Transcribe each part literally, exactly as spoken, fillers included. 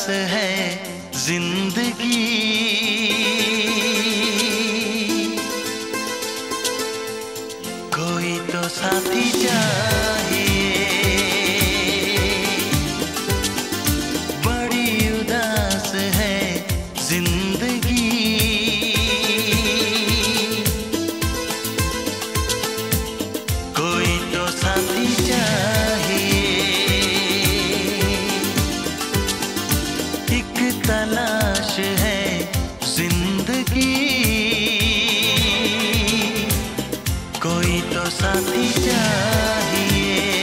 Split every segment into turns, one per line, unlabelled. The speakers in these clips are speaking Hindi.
है जिंदगी, कोई तो साथी चाहिए। बड़ी उदास है जिंदगी, कोई तो साथी चाहिए। एक तलाश है जिंदगी, कोई तो साथी चाहिए।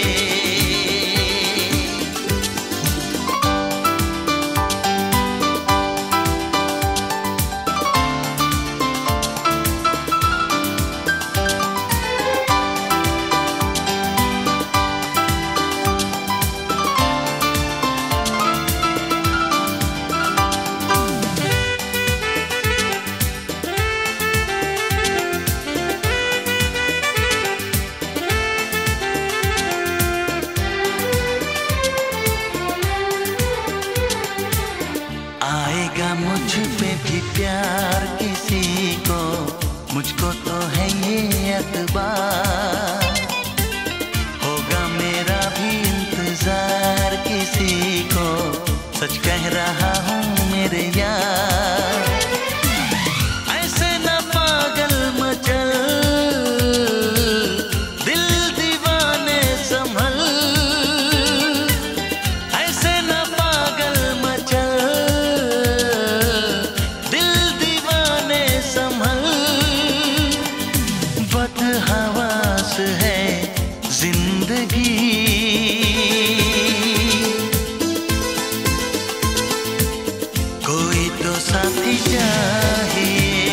आएगा मुझ पे भी प्यार किसी को, मुझको तो है ये एतबार। होगा मेरा भी इंतजार किसी को, सच कह रहा हूँ मेरे यार। ऐसे न पागल मचल, दिल दीवाने संभल। ऐसे न पागल मचल, बदहवास है जिंदगी, कोई तो साथी चाहिए।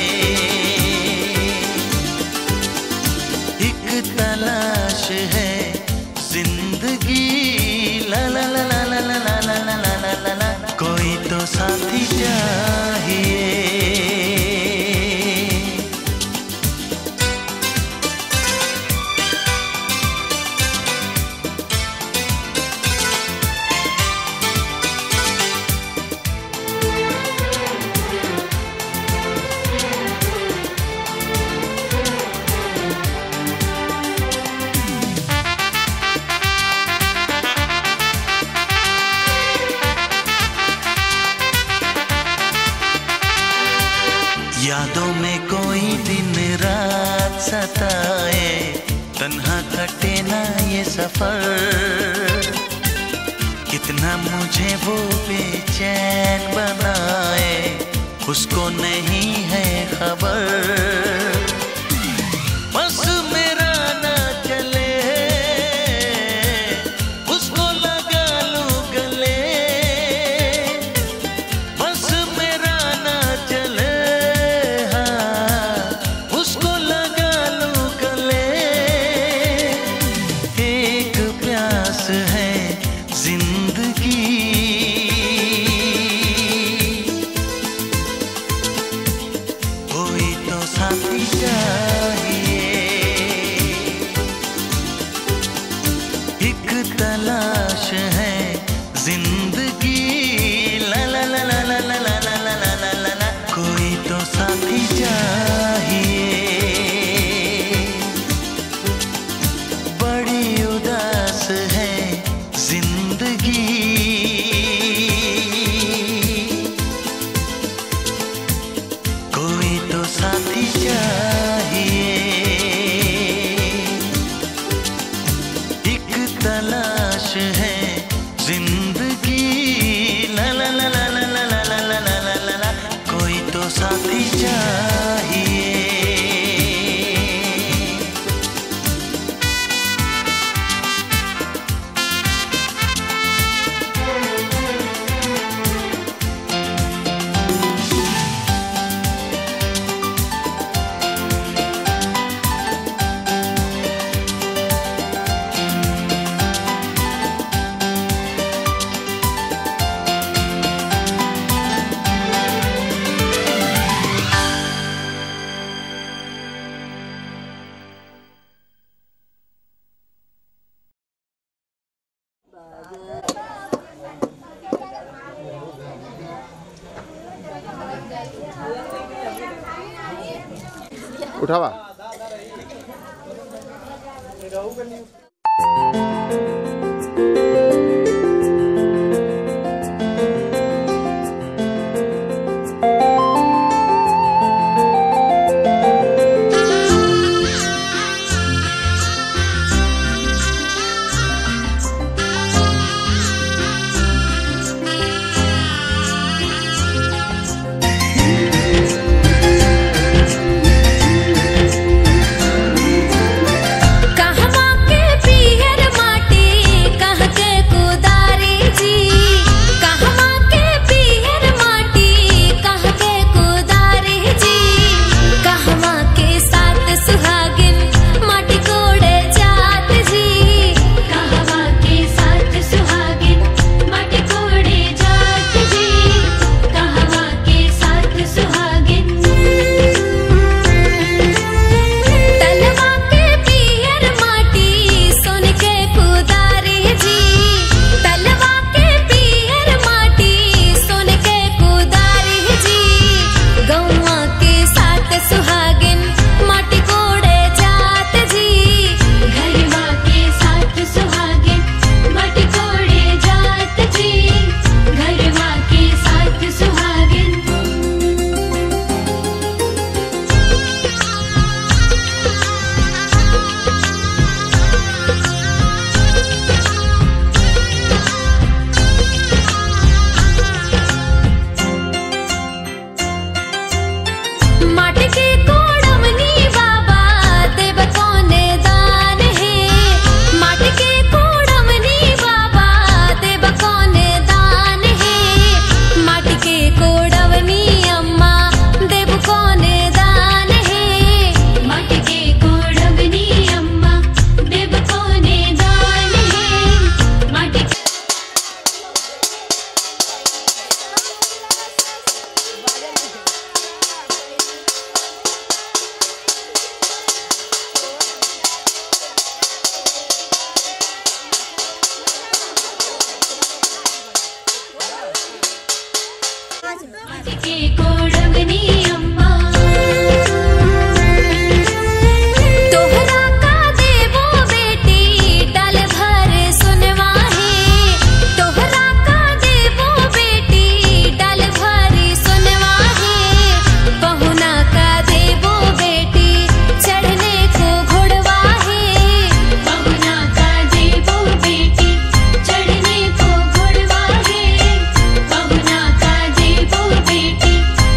एक तलाश है जिंदगी, ला ला ला ला ला ला ला ला ला ला ला ला, कोई तो साथी चाहिए। यादों में कोई दिन रात सताए, तन्हा कटे ना ये सफर। कितना मुझे वो बेचैन बनाए, उसको नहीं है खबर। बस मेरा ना चले, उसको लगा लूं गले। बस मेरा ना चले, है जिंदगी, कोई तो साथी चाहिए। एक तलाश है जिंदगी, ला ला ला ला ला ला ला ला ला ला ला ला, कोई तो साथी चाहिए। बड़ी उदास है जिंदगी,
उठावा।
बेटी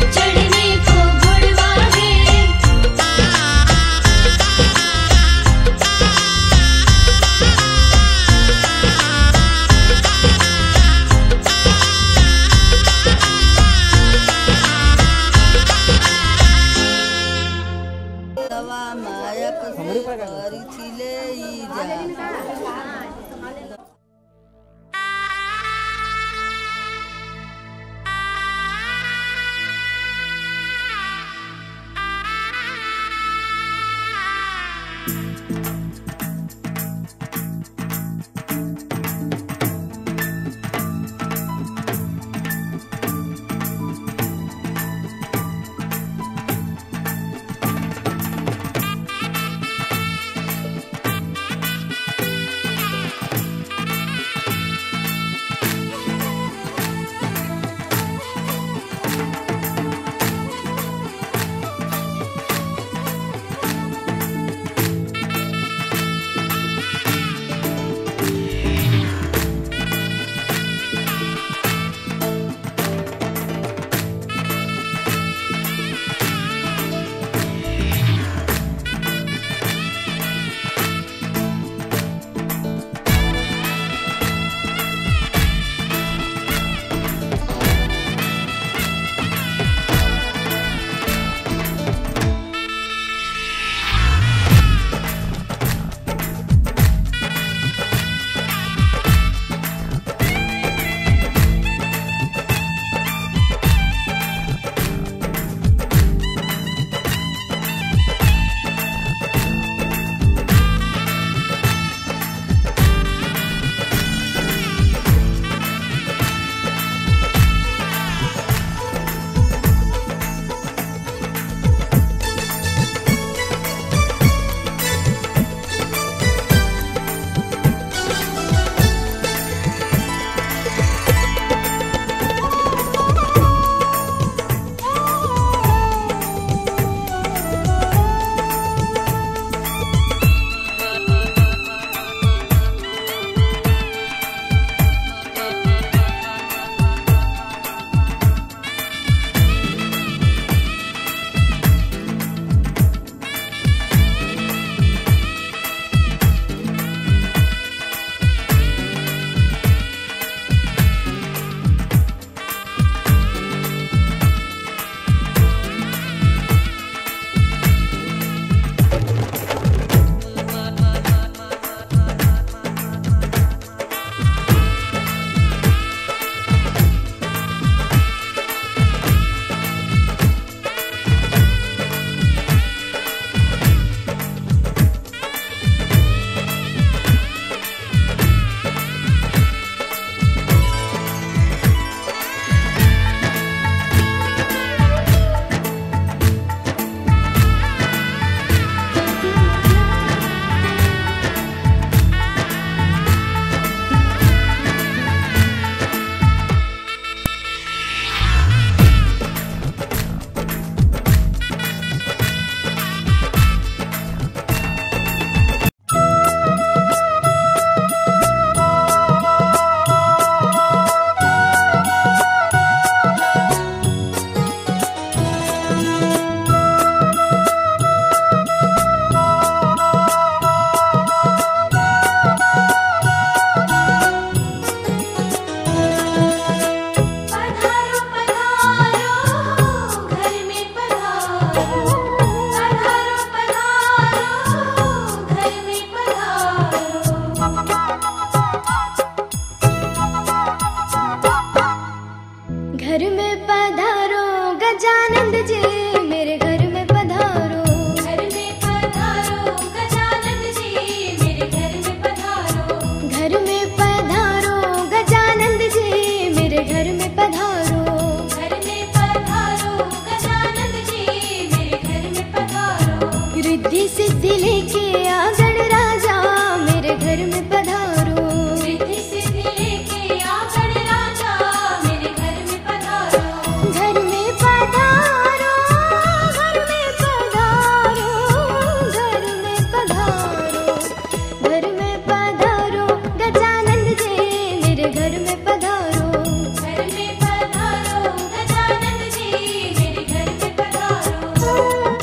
घर में पधारो गजानंद जी, मेरे घर में पधारो। घर में पधारो गजानंद जी, मेरे घर में पधारो। घर में पधारो गजानंद जी, मेरे घर में पधारो। घर में पधारो गजानंद जी, मेरे घर में पधारो। रिद्धि सिद्धि लेके आ गणराजा, मेरे घर में पधारो। रिद्धि सिद्धि लेके आ गणराजा, मेरे घर में पधारो। घर में पधारो, घर में पधारो, घर में पधारो। घर में पधारो गजानंद जी, मेरे घर में पधारो। घर में पधारो गजानंद जी, मेरे घर में पधारो।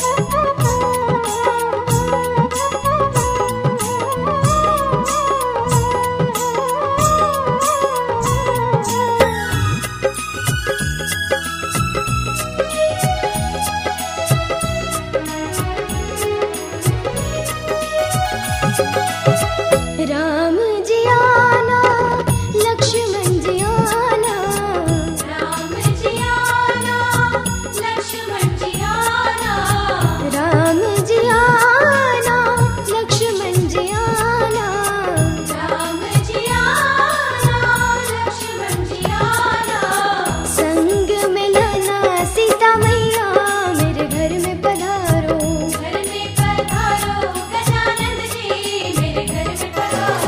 राम जी आना, लक्ष्मण जी आना। राम जी आना, लक्ष्मण जी आना। राम जी आना, लक्ष्मण जी आना। राम जी आना, लक्ष्मण जी आना। संग में लाना सीता मैया, मेरे घर में पधारो। घर में पधारो गजानंद जी, मेरे घर में पधारो।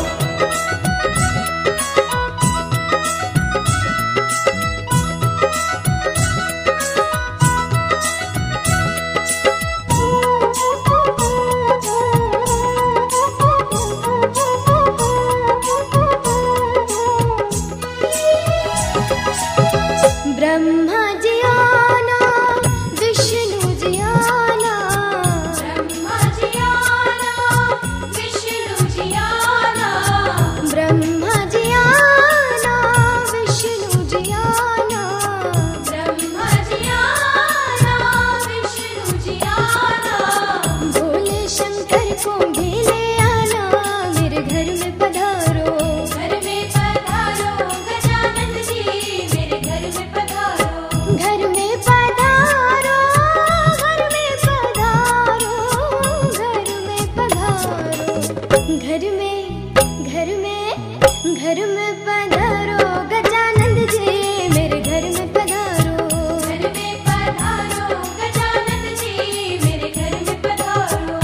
ब्रह्मा जी आना, विष्णु जी आना। ब्रह्मा जी आना, विष्णु जी आना। ब्रह्मा जी आना, विष्णु जी आना। ब्रह्मा जी आना, विष्णु जी आना। भोले शंकर को भी ले आना, मेरे घर में पधारो। घर में पधारो गजानंद जी, मेरे घर में पधारो। घर में पधारो, घर में पधारो, घर में पधारो। घर में, घर में, घर में पधारो गजानंद जी, मेरे घर में पधारो। घर में पधारो गजानंद जी, मेरे घर में पधारो।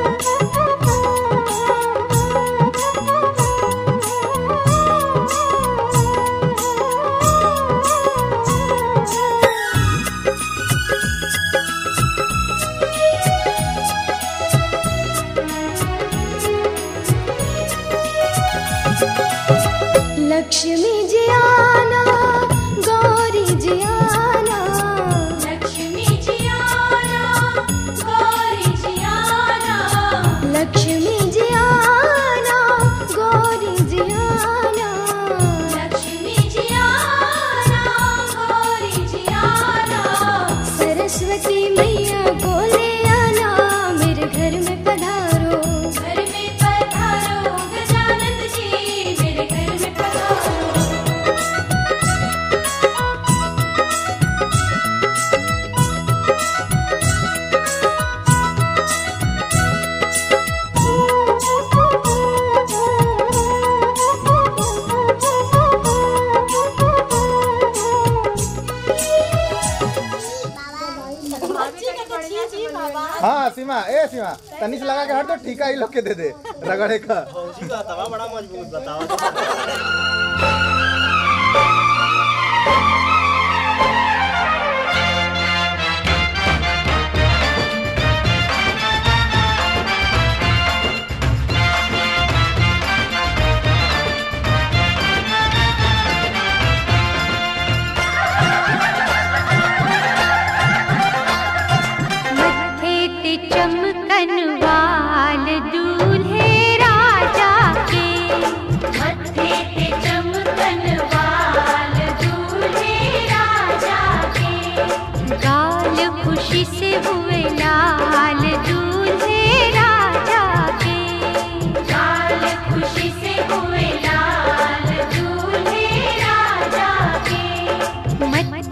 लक्ष्मी जी आना, गौरी जी आना। लक्ष्मी जी आना, गौरी जी आना। लक्ष्मी जी आना, गौरी जी आना। लक्ष्मी जी आना, गौरी जी आना। सरस्वती मैया को ले आना, मेरे घर में पधारो। घर में पधारो गजानंद जी, मेरे घर में पधारो।
हाँ सीमा, ए सीमा तनी से लगा के हट तो टीका ही लोग के दे दे रगड़े का।
बड़ा मजबूत बताओ।
चमकन वाल दूल्हे राजा के। मत्थे पे चमकन वाल दूल्हे राजा के। गाल खुशी से हुए लाल दूल्हे राजा के। गाल खुशी से हुए लाल दूल्हे राजा के। मत्थे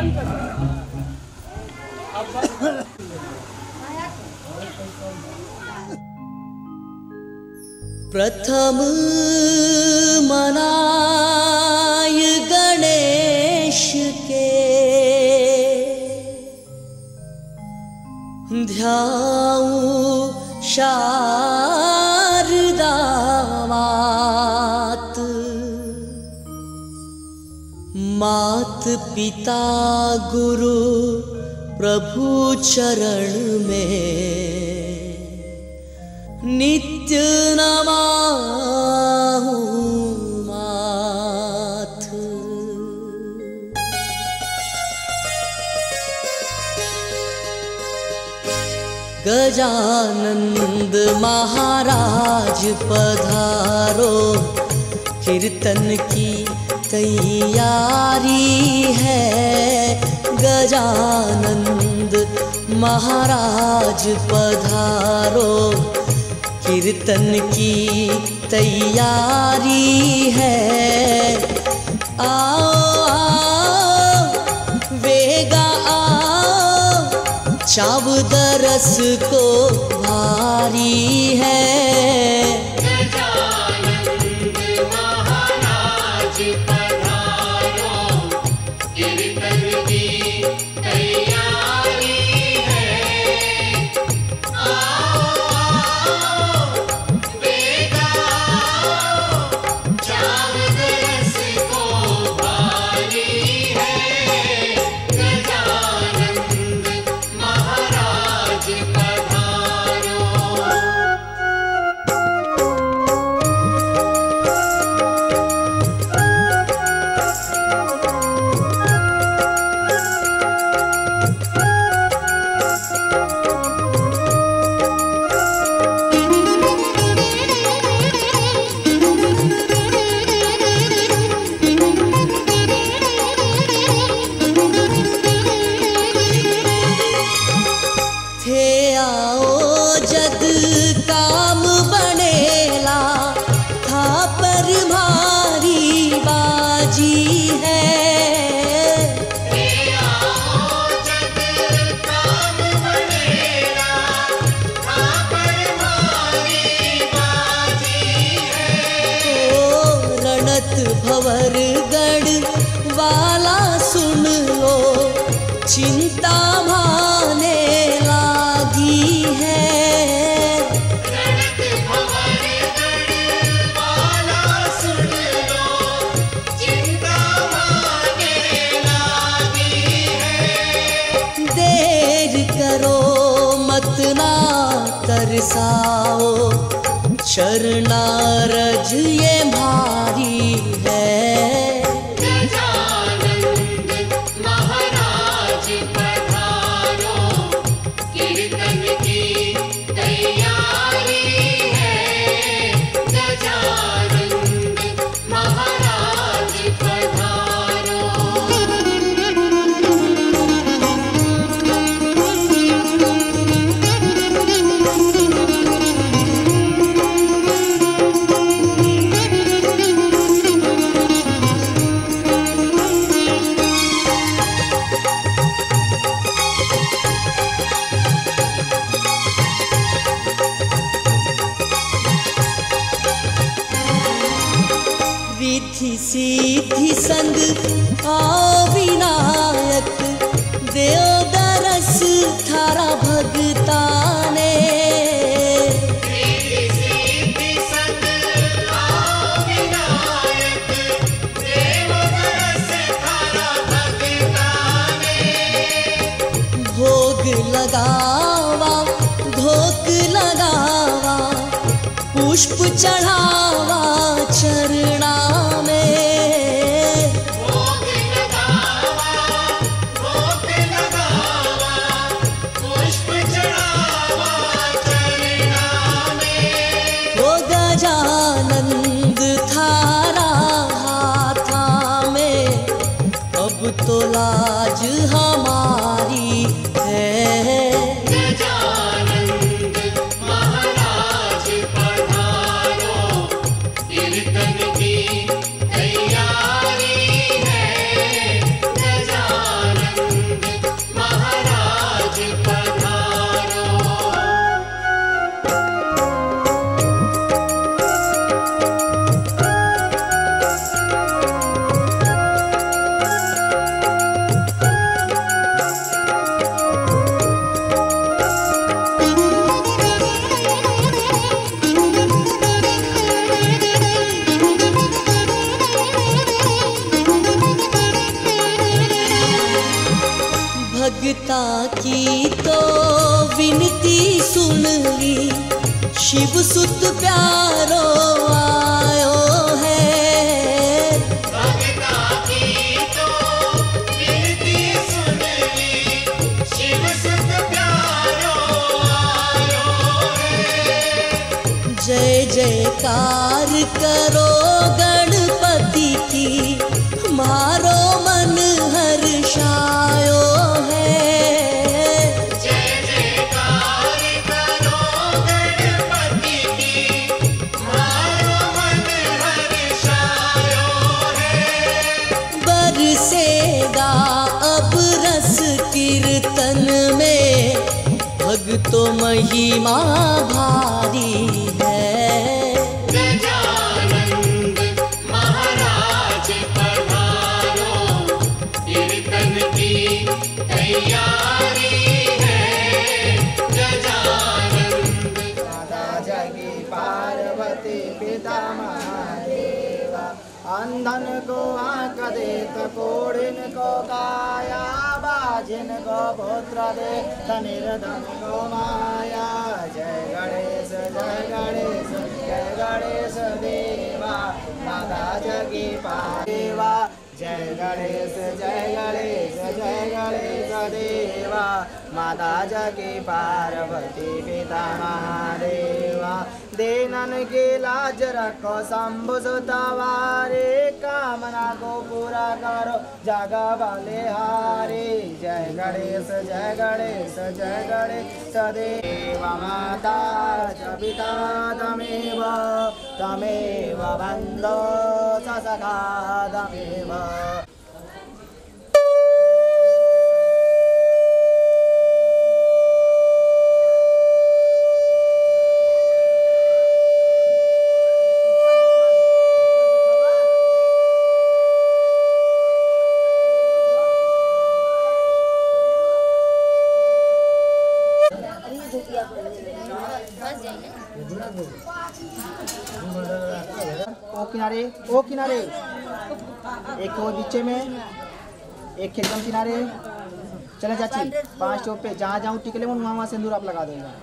प्रथम मनाय गणेश के ध्याऊं शारदा मात, मात पिता गुरु प्रभु चरण में नित्य नमाहु माथ। गजानंद महाराज पधारो, कीर्तन की तैयारी है। गजानंद महाराज पधारो, कीर्तन की तैयारी है। आओ आओ वेगा आओ, चाव दरस को भारी है।
गजानंद महाराज पधारो, कीर्तन की तैयारी है। आओ वेगा चाव दरस को भारी है। गजानंद महाराज पधारो।
थे आओ जद काम बनेला, था पर भारी बाजी है। ओ रणत भंवर गढ़ वाला सुन लो, चिंता भाने लागी है। देर करो मत ना तरसाओ, चरणारज ये भारी है।
गजानंद महाराज पधारो, कीर्तन की तैयारी है। गजानंद महाराज पधारो।
रिद्धि सिद्धि संग आओ विनायक, देव दरस थारा भगताने। भोग लगावा धोक लगावा, पुष्प चढ़ावा चरणा में। वो गजानंद थारा हाथा में, अब तो लाज हमारी है।
गजानंद महाराज पधारो, कीर्तन की तैयारी है। गजानंद
की तो विनती सुन ली, शिव सुत प्यारो आयो है।
भगता की तो विनती सुन ली, शिव सुत प्यारो आयो है।
जय जयकार करो गणपति की, मारो मन हर्षायो है।
जय जयकार करो गणपति की, मारो मन हर्षायो है।
बरसेगा अब रस कीर्तन में, भक्तों महिमा भारी है।
गजानंद महाराज पधारो, कीर्तन की तैयारी है। गजानंद
माता जगी पार्वती पिता महादेवा, अंधन को आंख देत कोढ़िन को काया, बाजिन को पुत्र दे निर्धन को माया। जय गणेश जय गणेश जय गणेश देवा, माता जगी पार्वती। जय गणेश जय गणेश जय गणेश देवा, माता जगी पार्वती पिता महादेवा। देनन के लाज रखो शंभु सुतवारे, कामना को पूरा करो जग बलिहारी। जय गणेश जय गणेश जय गणेश देवा, माता च पिता तमेव, तमेव बन्धो स सखा तमेव। ओ किनारे ओ किनारे, एक और बीचे में, एक एकदम किनारे। चले चाची, पांच चौक पे जहाँ जहाँ टिकले वहाँ वहाँ सिंदूर आप लगा देगा।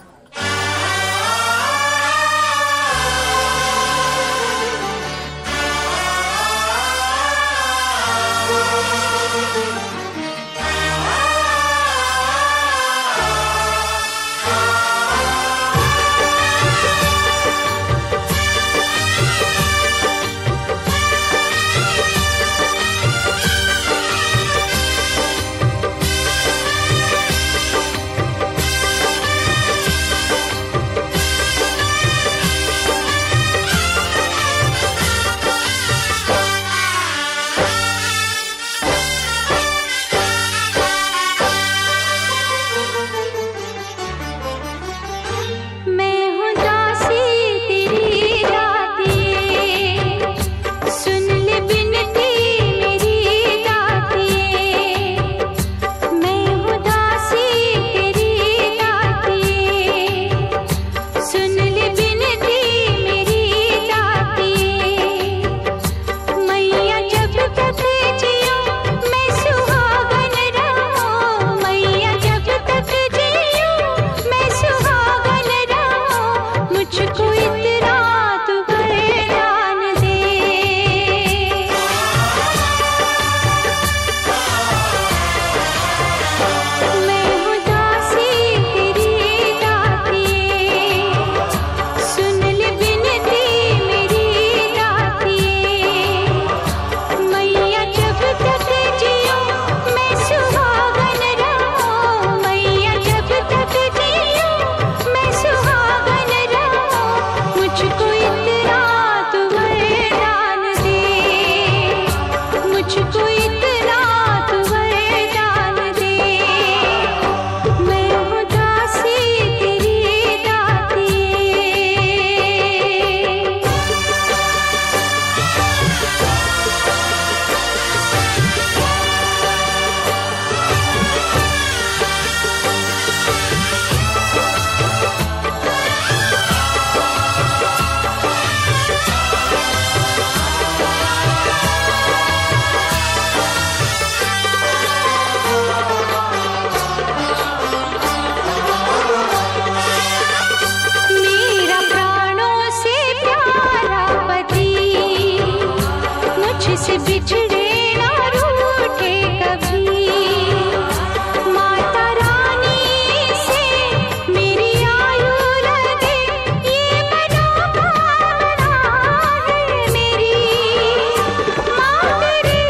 हमसे बिछड़े ना रूठे कभी। माता रानी से मेरी आयु लगे ये मनोकामना है मेरी। माँ तेरी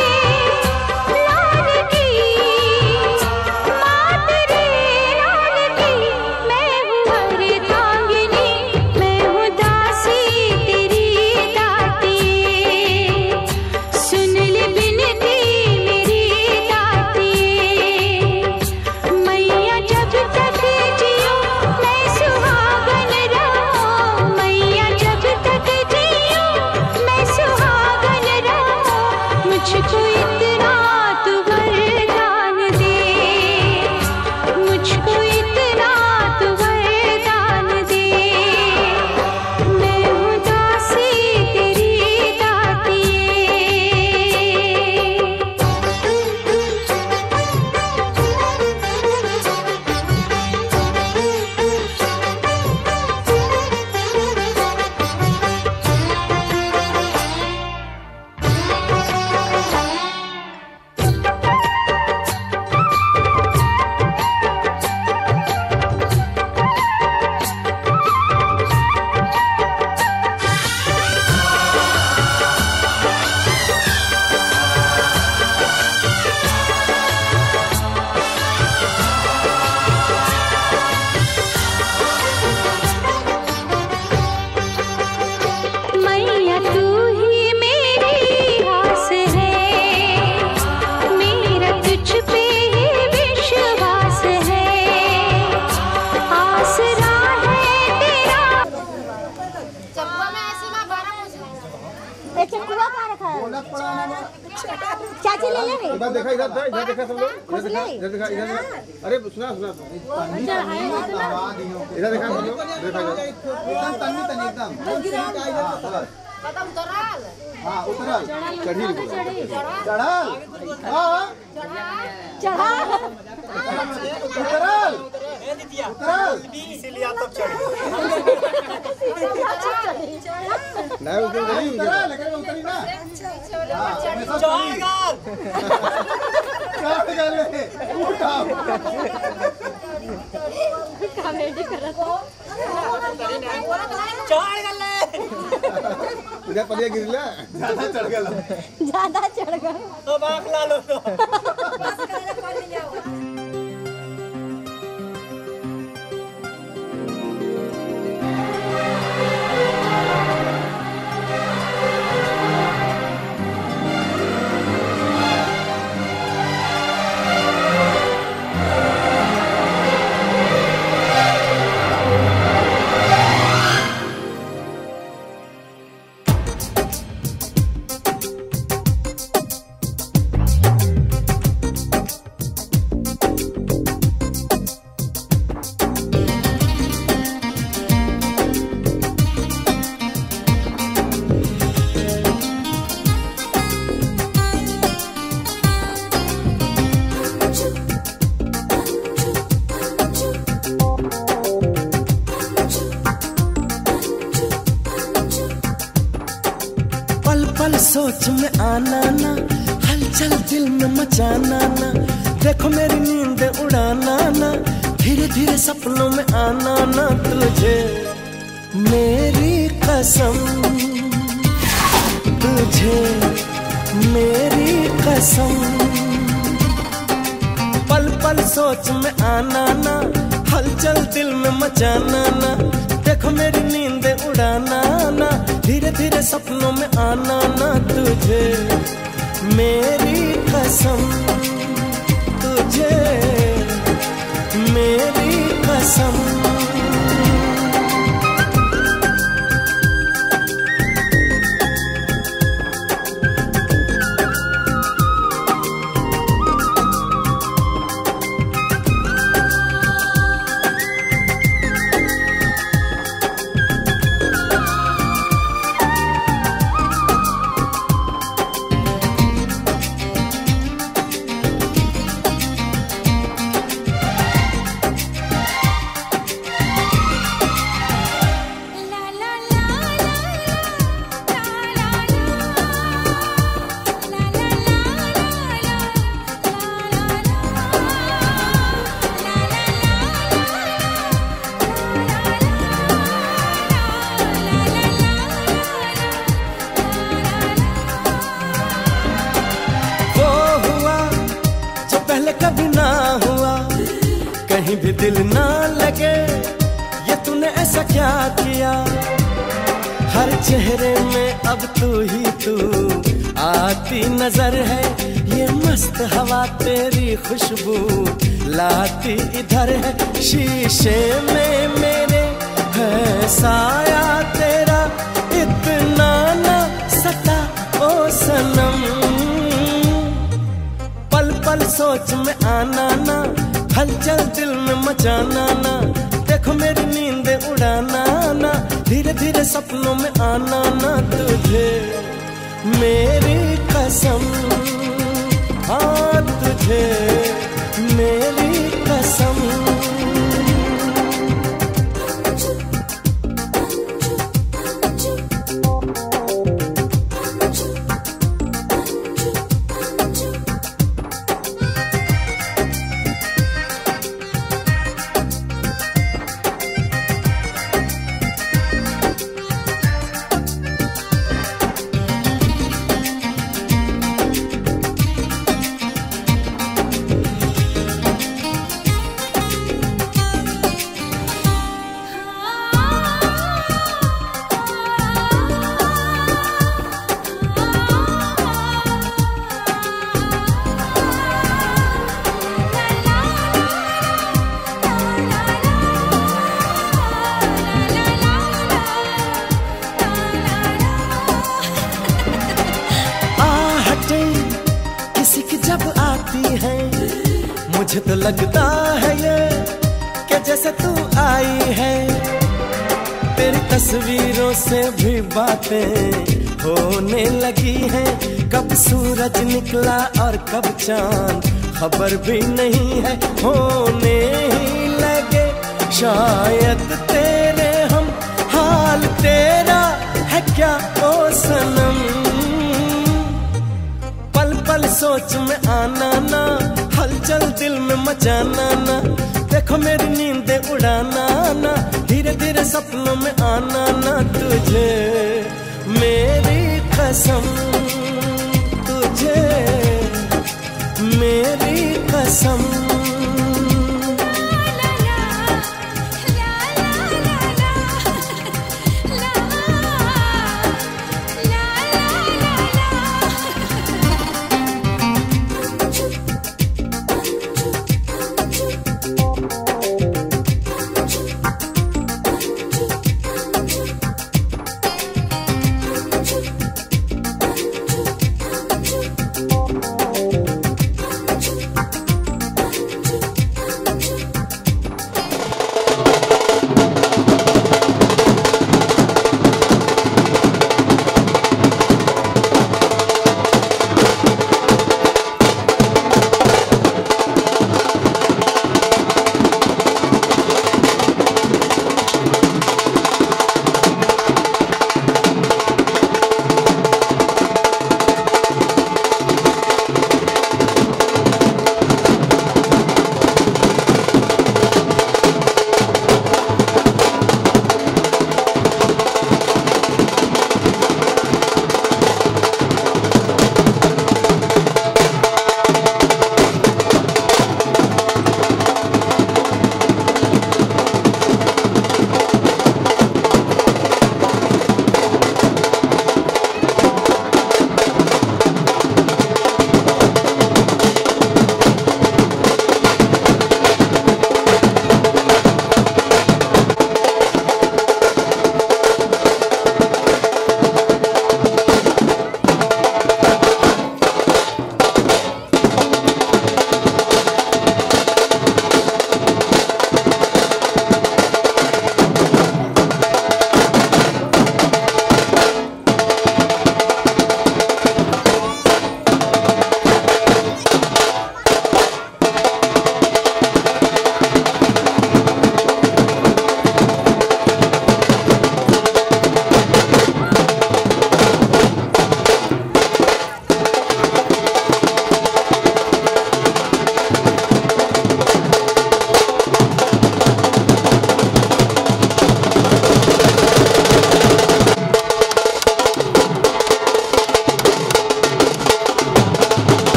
लाल की, माँ तेरी लाल की, मैं हूँ अर्धांगिनी, मैं हूँ दासी तेरी दाती। सुन ले बिनती मेरी दाती। मैया जब तक जियो मैं सुहागन रहूं, मैया जब तक जियो मैं सुहागन रहूं। मुझको इतना तू वरदान दे, मुझको इतना तू वरदान दे। मैं हूँ दासी तेरी दाती। मैया तू ही मेरी आस है, मेरा तुझ पे ही विश्वास है। आसरा है तेरा। चाची ले लेंगे।
इधर देखा, इधर था, इधर देखा सब लोग, इधर देखा, इधर देखा, इधर देखा। अरे सुना सुना इधर देखा सब लोग, देखा इधर। एकदम तन्नी तन्नी एकदम। हाँ उतरल, चढ़ी चढ़ल, हाँ
चढ़ा
उतरल, उतरल।
इसीलिए आप तब चढ़े।
नहीं उतर नहीं उतरल, लेकिन उतरी ना। हाँ हमेशा चढ़ी। चढ़ गए, उठाओ।
कॉमेडी कर रहा था।
चढ़ गए।
इधर पलिया गिरला, ज्यादा चढ़ गया।
ज्यादा चढ़ गए।
अब आँख ला लो तो।
पल सोच में आना ना, हलचल दिल में मचाना ना। देखो मेरी नींद उड़ाना ना, धीरे धीरे सपनों में आना ना। तुझे मेरी कसम, तुझे मेरी कसम। पल पल सोच में आना ना, हलचल दिल में मचाना ना। देखो मेरी नींद उड़ाना ना, धीरे धीरे सपनों में आना ना। तुझे मेरी कसम, तुझे मेरी कसम। कहीं भी दिल ना लगे, ये तूने ऐसा क्या किया। हर चेहरे में अब तू ही तू आती नजर है, ये मस्त हवा तेरी खुशबू लाती इधर है। शीशे में मेरे है साया तेरा, इतना ना सता ओ सनम। पल पल सोच में आना ना, हलचल दिल में मचाना ना, देखो मेरी नींद उड़ाना ना, धीरे धीरे सपनों में आना ना तुझे मेरी कसम। हाँ तुझे मेरी कसम। मुझे तो लगता है ये कि जैसे तू आई है, तेरी तस्वीरों से भी बातें होने लगी हैं। कब सूरज निकला और कब चांद खबर भी नहीं है, होने ही लगे शायद तेरे हम। हाल तेरा है क्या ओ सनम। पल पल सोच में आना ना, हलचल दिल में मचाना ना, देखो मेरी नींद उड़ाना ना, धीरे धीरे सपनों में आना ना तुझे मेरी कसम। तुझे मेरी कसम।